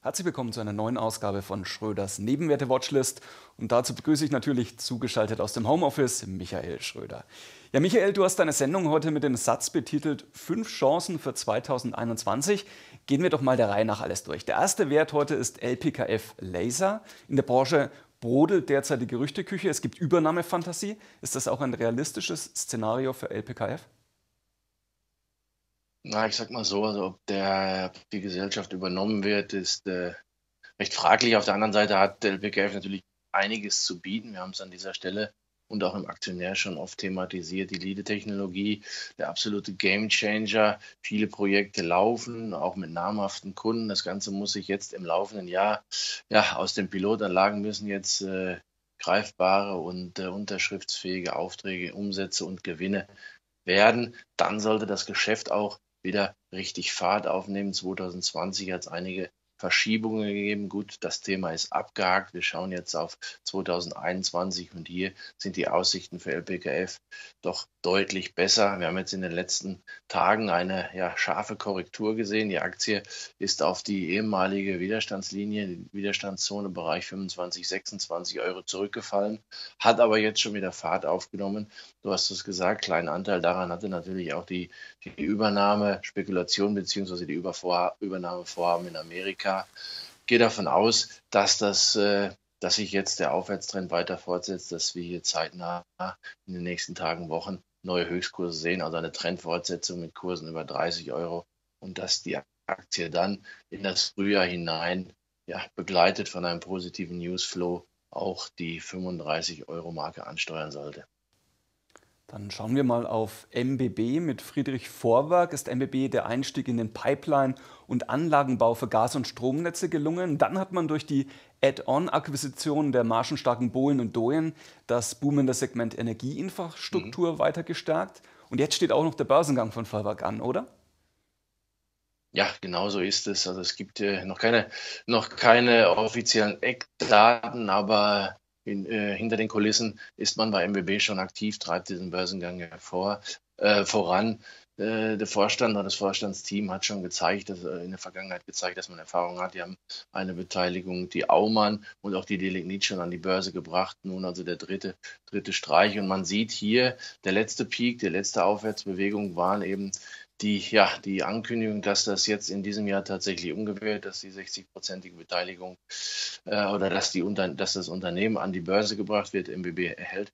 Herzlich willkommen zu einer neuen Ausgabe von Schröders Nebenwerte-Watchlist. Und dazu begrüße ich natürlich zugeschaltet aus dem Homeoffice Michael Schröder. Ja, Michael, du hast deine Sendung heute mit dem Satz betitelt: 5 Chancen für 2021. Gehen wir doch mal der Reihe nach alles durch. Der erste Wert heute ist LPKF Laser. In der Branche brodelt derzeit die Gerüchteküche. Es gibt Übernahmefantasie. Ist das auch ein realistisches Szenario für LPKF? Na, ich sag mal so, also ob die Gesellschaft übernommen wird, ist recht fraglich. Auf der anderen Seite hat der LPKF natürlich einiges zu bieten. Wir haben es an dieser Stelle und auch im Aktionär schon oft thematisiert. Die LIDE-Technologie, der absolute Gamechanger. Viele Projekte laufen, auch mit namhaften Kunden. Das Ganze muss sich jetzt im laufenden Jahr, ja, aus den Pilotanlagen müssen jetzt greifbare und unterschriftsfähige Aufträge, Umsätze und Gewinne werden. Dann sollte das Geschäft auch wieder richtig Fahrt aufnehmen. 2020 hat es einige Verschiebungen gegeben. Gut, das Thema ist abgehakt. Wir schauen jetzt auf 2021 und hier sind die Aussichten für LPKF doch deutlich besser. Wir haben jetzt in den letzten Tagen eine scharfe Korrektur gesehen. Die Aktie ist auf die ehemalige Widerstandslinie, die Widerstandszone Bereich 25, 26 Euro zurückgefallen, hat aber jetzt schon wieder Fahrt aufgenommen. Du hast es gesagt, kleinen Anteil daran hatte natürlich auch die Übernahmespekulation bzw. die Übernahmevorhaben in Amerika. Ich gehe davon aus, dass sich jetzt der Aufwärtstrend weiter fortsetzt, dass wir hier zeitnah in den nächsten Tagen, Wochen neue Höchstkurse sehen, also eine Trendfortsetzung mit Kursen über 30 Euro und dass die Aktie dann in das Frühjahr hinein, begleitet von einem positiven Newsflow, auch die 35-Euro-Marke ansteuern sollte. Dann schauen wir mal auf MBB. Mit Friedrich Vorwerk ist MBB der Einstieg in den Pipeline- und Anlagenbau für Gas- und Stromnetze gelungen. Dann hat man durch die Add-on-Akquisition der margenstarken Bohlen und Doyen das boomende Segment Energieinfrastruktur weiter gestärkt. Und jetzt steht auch noch der Börsengang von Vorwerk an, oder? Ja, genau so ist es. Also es gibt noch keine offiziellen Eckdaten, aber hinter den Kulissen ist man bei MBB schon aktiv, treibt diesen Börsengang voran. Der Vorstand oder das Vorstandsteam hat schon gezeigt, in der Vergangenheit gezeigt, dass man Erfahrung hat. Die haben eine Beteiligung, die Aumann und auch die Delignit schon an die Börse gebracht. Nun also der dritte Streich. Und man sieht hier, der letzte Peak, die letzte Aufwärtsbewegung waren eben die Ankündigung, dass das jetzt in diesem Jahr tatsächlich umgewählt, dass die 60-prozentige Beteiligung oder dass das Unternehmen an die Börse gebracht wird. MBB erhält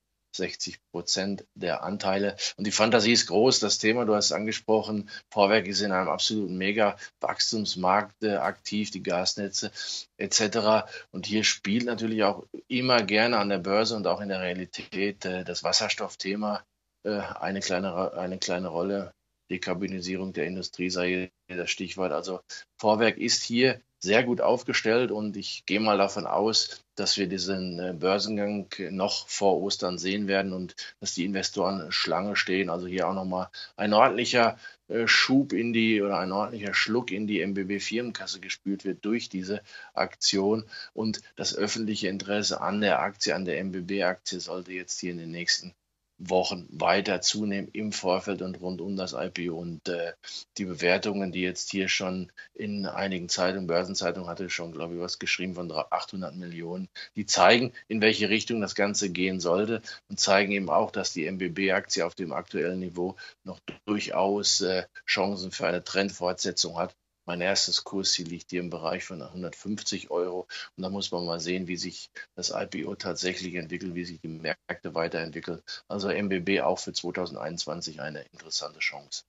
60% der Anteile. Und die Fantasie ist groß. Das Thema, du hast es angesprochen, Vorwerk ist in einem absoluten Mega-Wachstumsmarkt aktiv, die Gasnetze etc. Und hier spielt natürlich auch immer gerne an der Börse und auch in der Realität das Wasserstoffthema eine kleine Rolle. Dekarbonisierung der Industrie sei hier das Stichwort. Also Vorwerk ist hier sehr gut aufgestellt und ich gehe mal davon aus, dass wir diesen Börsengang noch vor Ostern sehen werden und dass die Investoren Schlange stehen. Also hier auch nochmal ein ordentlicher Schub ein ordentlicher Schluck in die MBB-Firmenkasse gespült wird durch diese Aktion. Und das öffentliche Interesse an der Aktie, an der MBB-Aktie sollte jetzt hier in den nächsten Wochen weiter zunehmen im Vorfeld und rund um das IPO. Und die Bewertungen, die jetzt hier schon in einigen Zeitungen, Börsenzeitungen hatte schon, glaube ich, was geschrieben von 800 Millionen, die zeigen, in welche Richtung das Ganze gehen sollte und zeigen eben auch, dass die MBB-Aktie auf dem aktuellen Niveau noch durchaus Chancen für eine Trendfortsetzung hat. Mein erstes Kursziel liegt hier im Bereich von 150 Euro. Und da muss man mal sehen, wie sich das IPO tatsächlich entwickelt, wie sich die Märkte weiterentwickeln. Also MBB auch für 2021 eine interessante Chance.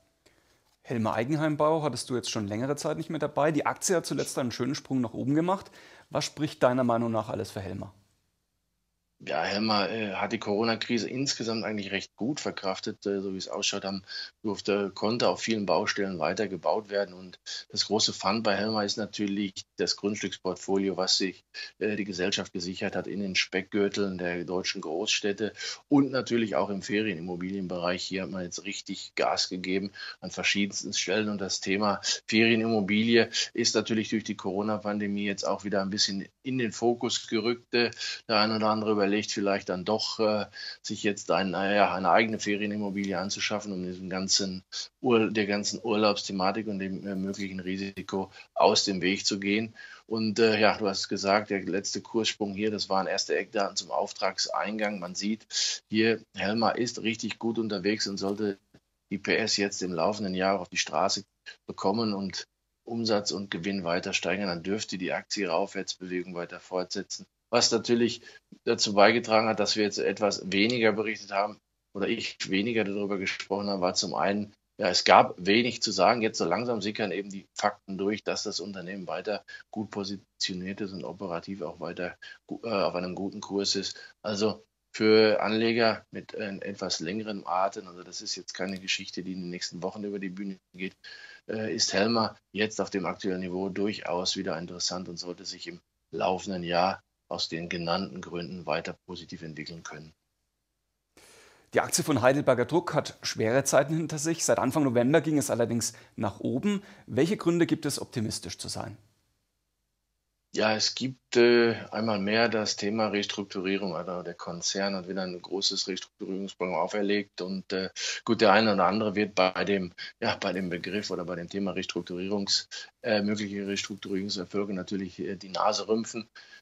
Helmer Eigenheimbau hattest du jetzt schon längere Zeit nicht mehr dabei. Die Aktie hat zuletzt einen schönen Sprung nach oben gemacht. Was spricht deiner Meinung nach alles für Helmer? Ja, Helmer hat die Corona-Krise insgesamt eigentlich recht gut verkraftet. So wie es ausschaut, konnte auf vielen Baustellen weiter gebaut werden. Und das große Fund bei Helmer ist natürlich das Grundstücksportfolio, was sich die Gesellschaft gesichert hat in den Speckgürteln der deutschen Großstädte und natürlich auch im Ferienimmobilienbereich. Hier hat man jetzt richtig Gas gegeben an verschiedensten Stellen. Und das Thema Ferienimmobilie ist natürlich durch die Corona-Pandemie jetzt auch wieder ein bisschen in den Fokus gerückt. Der eine oder andere überlegt, vielleicht dann doch sich jetzt eine eigene Ferienimmobilie anzuschaffen, um der ganzen Urlaubsthematik und dem möglichen Risiko aus dem Weg zu gehen. Und ja, du hast gesagt, der letzte Kurssprung hier, das waren erste Eckdaten zum Auftragseingang. Man sieht hier, Helma ist richtig gut unterwegs und sollte die PS jetzt im laufenden Jahr auf die Straße bekommen und Umsatz und Gewinn weiter steigern, dann dürfte die Aktie ihre Aufwärtsbewegung weiter fortsetzen. Was natürlich dazu beigetragen hat, dass wir jetzt etwas weniger berichtet haben oder ich weniger darüber gesprochen habe, war zum einen, ja, es gab wenig zu sagen. Jetzt so langsam sickern eben die Fakten durch, dass das Unternehmen weiter gut positioniert ist und operativ auch weiter auf einem guten Kurs ist. Also für Anleger mit etwas längeren Atem, also das ist jetzt keine Geschichte, die in den nächsten Wochen über die Bühne geht, ist Helma jetzt auf dem aktuellen Niveau durchaus wieder interessant und sollte sich im laufenden Jahr aus den genannten Gründen weiter positiv entwickeln können. Die Aktie von Heidelberger Druck hat schwere Zeiten hinter sich. Seit Anfang November ging es allerdings nach oben. Welche Gründe gibt es, optimistisch zu sein? Ja, es gibt einmal mehr das Thema Restrukturierung. Also der Konzern hat wieder ein großes Restrukturierungsprogramm auferlegt und gut, der eine oder andere wird bei dem Begriff oder bei dem Thema mögliche Restrukturierungserfolge natürlich die Nase rümpfen.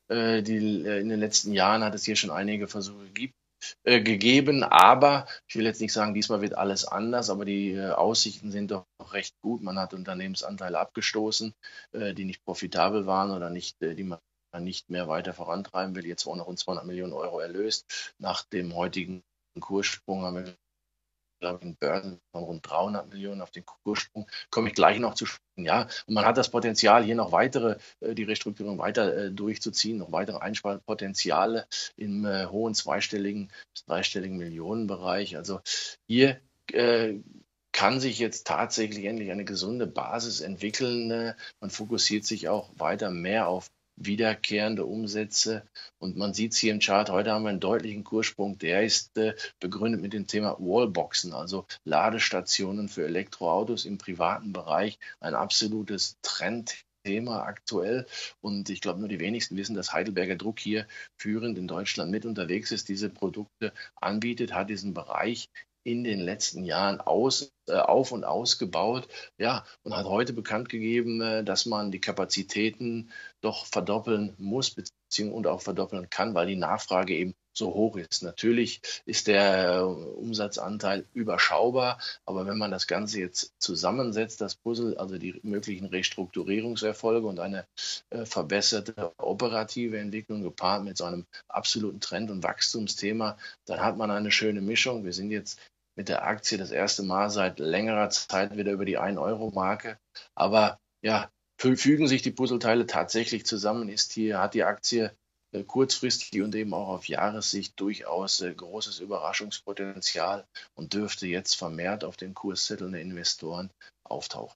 In den letzten Jahren hat es hier schon einige Versuche gegeben, aber ich will jetzt nicht sagen, diesmal wird alles anders, aber die Aussichten sind doch recht gut. Man hat Unternehmensanteile abgestoßen, die nicht profitabel waren oder die man nicht mehr weiter vorantreiben will. Jetzt wurden noch rund 200 Millionen Euro erlöst. Nach dem heutigen Kurssprung haben wir, glaube ich, in Börsen von rund 300 Millionen auf den Kurssprung. Komme ich gleich noch zu sprechen. Ja, und man hat das Potenzial, hier noch die Restrukturierung weiter durchzuziehen, noch weitere Einsparpotenziale im hohen zweistelligen bis dreistelligen Millionenbereich. Also hier kann sich jetzt tatsächlich endlich eine gesunde Basis entwickeln. Man fokussiert sich auch weiter mehr auf wiederkehrende Umsätze. Und man sieht es hier im Chart, heute haben wir einen deutlichen Kurssprung, der ist begründet mit dem Thema Wallboxen, also Ladestationen für Elektroautos im privaten Bereich, ein absolutes Trendthema aktuell. Und ich glaube, nur die wenigsten wissen, dass Heidelberger Druck hier führend in Deutschland mit unterwegs ist, diese Produkte anbietet, hat diesen Bereich in den letzten Jahren auf und ausgebaut, ja, und hat heute bekannt gegeben, dass man die Kapazitäten doch verdoppeln muss und auch verdoppeln kann, weil die Nachfrage eben so hoch ist. Natürlich ist der Umsatzanteil überschaubar, aber wenn man das Ganze jetzt zusammensetzt, das Puzzle, also die möglichen Restrukturierungserfolge und eine verbesserte operative Entwicklung gepaart mit so einem absoluten Trend- und Wachstumsthema, dann hat man eine schöne Mischung. Wir sind jetzt mit der Aktie das erste Mal seit längerer Zeit wieder über die 1-Euro-Marke. Aber ja, fügen sich die Puzzleteile tatsächlich zusammen, hat die Aktie kurzfristig und eben auch auf Jahressicht durchaus großes Überraschungspotenzial und dürfte jetzt vermehrt auf den Kurszetteln der Investoren auftauchen.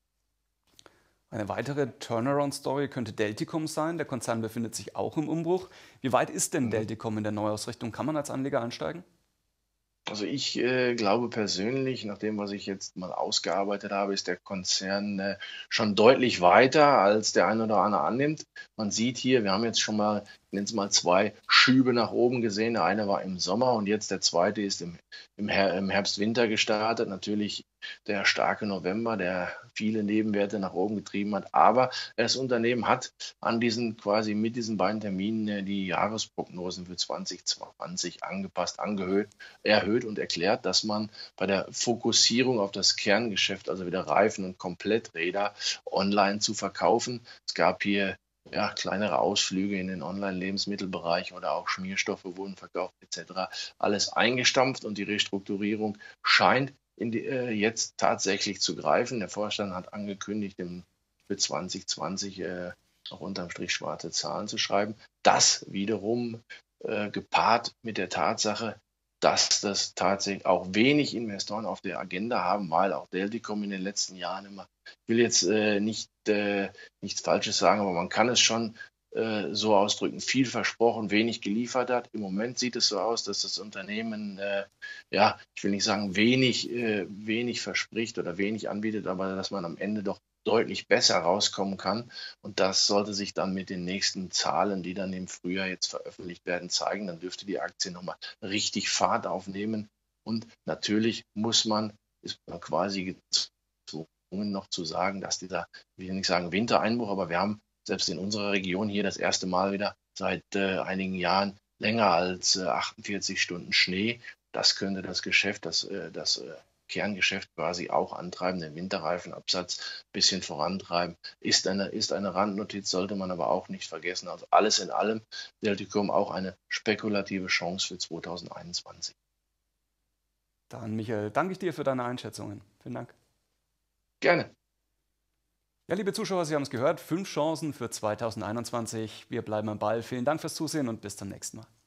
Eine weitere Turnaround-Story könnte Delticom sein. Der Konzern befindet sich auch im Umbruch. Wie weit ist denn Delticom in der Neuausrichtung? Kann man als Anleger einsteigen? Also ich glaube persönlich, nach dem, was ich jetzt mal ausgearbeitet habe, ist der Konzern schon deutlich weiter, als der eine oder andere annimmt. Man sieht hier, wir haben jetzt schon mal, ich nenne es mal, 2 Schübe nach oben gesehen. Der eine war im Sommer und jetzt der zweite ist im Herbst-Winter gestartet. Natürlich der starke November, der viele Nebenwerte nach oben getrieben hat. Aber das Unternehmen hat mit diesen beiden Terminen die Jahresprognosen für 2020 angepasst, erhöht und erklärt, dass man bei der Fokussierung auf das Kerngeschäft, also wieder Reifen und Kompletträder, online zu verkaufen. Es gab hier kleinere Ausflüge in den Online-Lebensmittelbereich oder auch Schmierstoffe wurden verkauft etc. Alles eingestampft und die Restrukturierung scheint jetzt tatsächlich zu greifen. Der Vorstand hat angekündigt, für 2020 auch unterm Strich schwarze Zahlen zu schreiben. Das wiederum gepaart mit der Tatsache, dass das tatsächlich auch wenig Investoren auf der Agenda haben, weil auch Delticom in den letzten Jahren immer, ich will jetzt nichts Falsches sagen, aber man kann es schon so ausdrücken, viel versprochen, wenig geliefert hat. Im Moment sieht es so aus, dass das Unternehmen, ja, ich will nicht sagen wenig verspricht oder wenig anbietet, aber dass man am Ende doch deutlich besser rauskommen kann. Und das sollte sich dann mit den nächsten Zahlen, die dann im Frühjahr jetzt veröffentlicht werden, zeigen. Dann dürfte die Aktie nochmal richtig Fahrt aufnehmen. Und natürlich ist man quasi gezwungen noch zu sagen, dass dieser, ich will nicht sagen Wintereinbruch, aber wir haben selbst in unserer Region hier das erste Mal wieder seit einigen Jahren länger als 48 Stunden Schnee. Das könnte das Geschäft, das Kerngeschäft quasi auch antreiben, den Winterreifenabsatz ein bisschen vorantreiben. Ist eine Randnotiz, sollte man aber auch nicht vergessen. Also alles in allem, Delticom auch eine spekulative Chance für 2021. Dann, Michael, danke ich dir für deine Einschätzungen. Vielen Dank. Gerne. Ja, liebe Zuschauer, Sie haben es gehört, 5 Chancen für 2021. Wir bleiben am Ball. Vielen Dank fürs Zusehen und bis zum nächsten Mal.